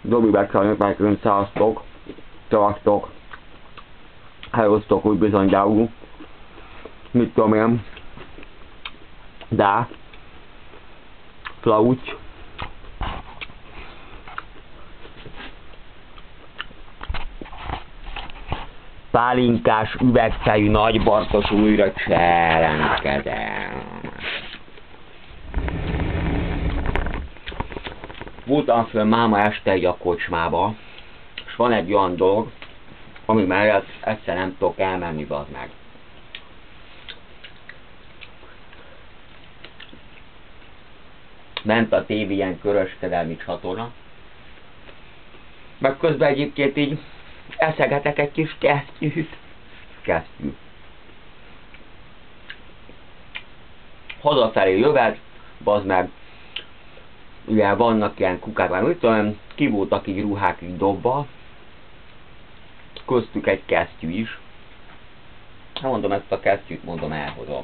Dobi beszállnak nekünk, szavaztok, helyosztok úgy bizony gyául, mit tudom én, de, flaucs, pálinkás, üvegfejű, nagy Bartos újra jelentkezem. Voltam föl máma este egy a kocsmába, és van egy olyan dolog, ami mellett egyszer nem tudok elmenni, bazd meg. Ment a tévé ilyen köröskedelmi csatorna, meg közben egyébként így eszegetek egy kis kesztyűt. Hazafelé jövet, bazd meg, ugye vannak ilyen kukák, már mit tudom, ki voltak így ruhák így dobva, köztük egy kesztyű is. Hát mondom, ezt a kesztyűt mondom, elhozom.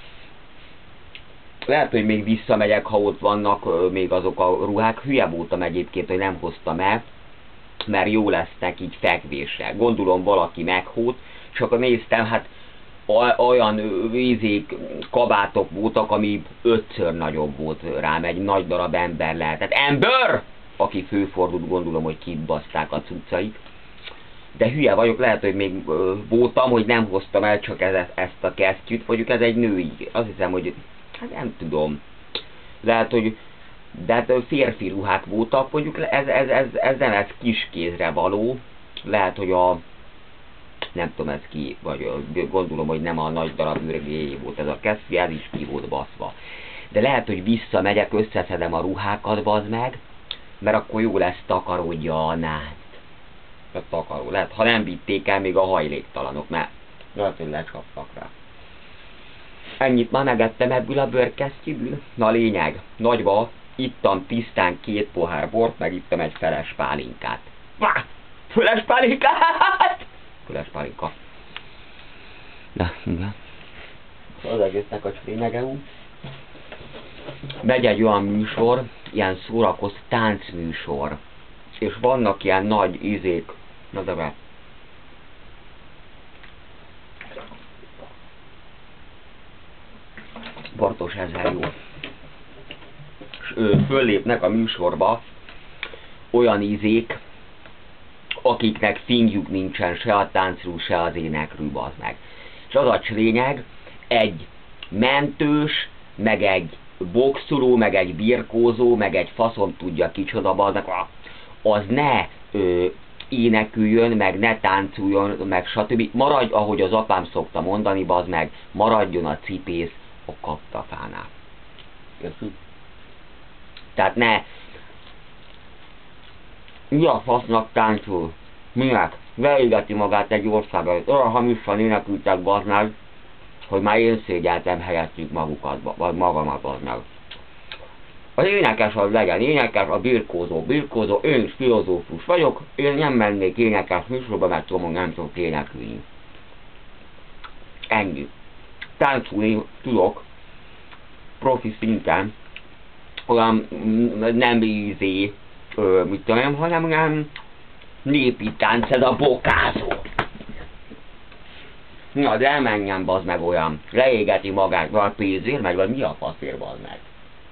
Lehet, hogy még visszamegyek, ha ott vannak még azok a ruhák. Hülye voltam egyébként, hogy nem hoztam el, mert jó lesznek így fekvésre. Gondolom valaki meghót, és akkor néztem, hát olyan vízék, kabátok voltak, ami 5-ször nagyobb volt rám, egy nagy darab ember lehetett. Ember! Aki főfordult, gondolom, hogy kitbaszták a cuccait. De hülye vagyok, lehet, hogy még voltam, hogy nem hoztam el csak ezt a kesztyűt, mondjuk ez egy női, azt hiszem, hogy hát nem tudom. Lehet, hogy de hát férfi ruhák voltak, mondjuk ez nem ez kiskézre való. Lehet, hogy a nem tudom ez ki, vagy gondolom, hogy nem a nagy darab ürgéjé volt ez a kesztyű, ez is ki volt baszva. De lehet, hogy visszamegyek, összeszedem a ruhákat, bazd meg, mert akkor jó lesz takarodja a nád. A takaró. Lehet, ha nem vitték el még a hajléktalanok, mert lehet, hogy lecsaptak rá. Ennyit már megettem ebből a bőrkesztyűből. Na lényeg, nagyba ittam tisztán 2 pohár bort, meg ittam egy feles pálinkát. Feles pálinkát! Feles pálinka. Na, igen. Az egésznek a lényege úgy. Megy egy olyan műsor, ilyen szórakozó táncműsor. És vannak ilyen nagy izék. Na de be. Bartos ezzel jó. És föllépnek a műsorba olyan izék, akiknek fingjuk nincsen se a táncról, se az énekről, bazd meg. És az a lényeg, egy mentős, meg egy boxoló, meg egy birkózó, meg egy faszom tudja kicsoda, bazd meg, az ne éneküljön, meg ne táncoljon, meg stb. Maradj, ahogy az apám szokta mondani, bazd meg, maradjon a cipész a kaptafánál. Köszönöm. Tehát ne... Mi a fasznak táncol? Minek? Leégeti magát egy országba, olyan hamisan énekültek, bazd meg, hogy már én szégyeltem helyettük magukat, vagy magamat, bazd meg. Az énekes az legyen énekes, a birkózó, én is filozófus vagyok, én nem mennék énekes műsorba, mert tudom, nem tudok énekelni. Ennyi. Táncolni tudok, profi szinten, olyan nem ízé, mit tudom, hanem olyan népi tánc, ez a bokázó. Na, de elmenjen, bazd meg olyan, leégeti magát, vagy pénzért megy, vagy mi a faszért, bazd meg.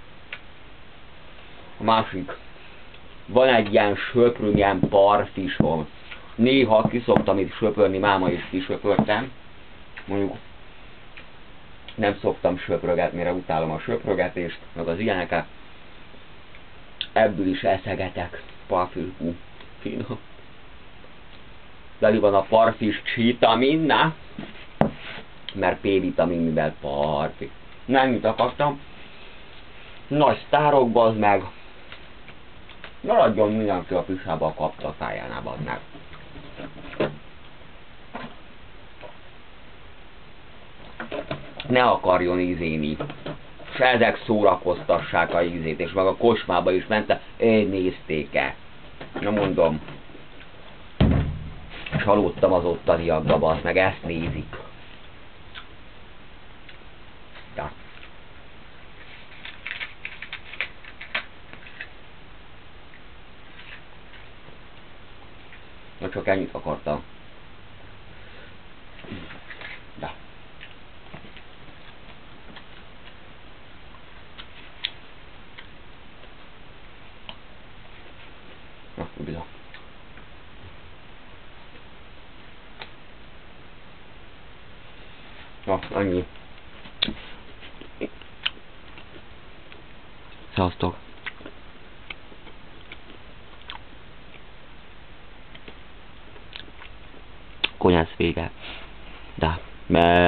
A másik, van egy ilyen söprű, ilyen parfisom. Néha kiszoktam itt söpörni, máma is kisöpörtem. Mondjuk nem szoktam söprögetni, mert utálom a söprögetést, meg az ilyeneket. Ebből is eszegetek. Parfümú. Finom. Beli van a parfis vitamin, na? Mert P-vitamin, mivel parfi. Nem mit akartam. Nagy sztárok, bazd meg. Maradjon mindenki a pisába a kaptafájánál, bazd meg. Ne akarjon ízéni. És ezek szórakoztassák a ízét, és meg a kocsmába is mente, nézték-e. Na mondom. Csalódtam az ottaniakba, bazd meg, ezt nézik. Ja. Na csak ennyit akartam. De. Na, bizony. Na, annyi. Szevasztok. Konyhász vége. De.